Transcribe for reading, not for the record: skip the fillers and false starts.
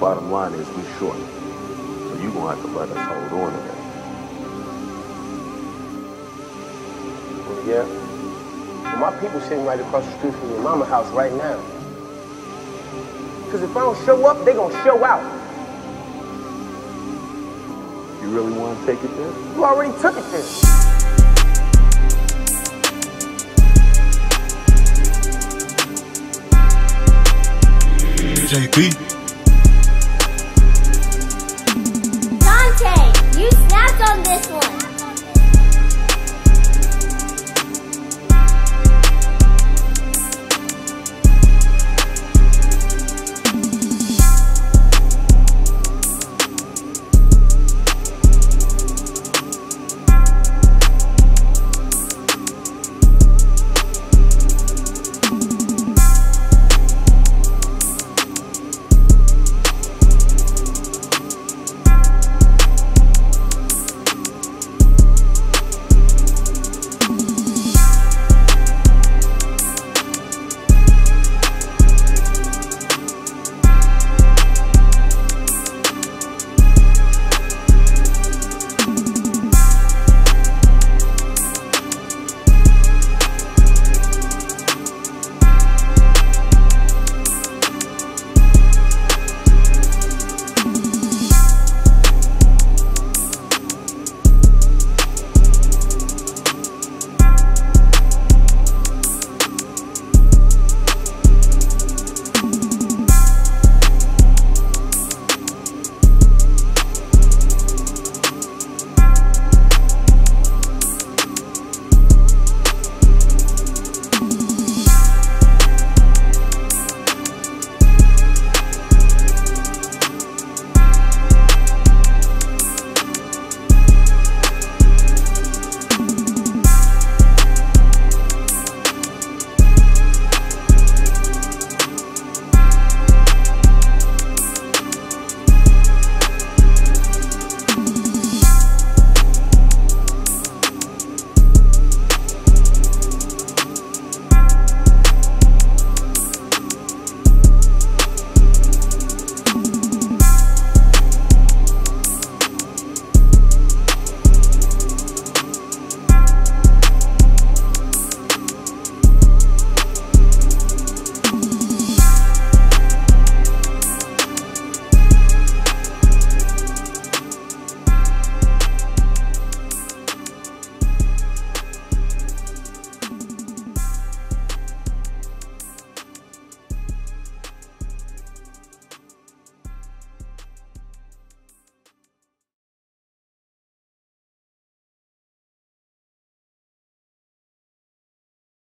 bottom line is we short. So you're going to have to let us hold on to that. Yeah. Well, my people sitting right across the street from your mama's house right now. Because if I don't show up, they going to show out. You really want to take it there? You already took it there. JP. Dante, you snapped on this one.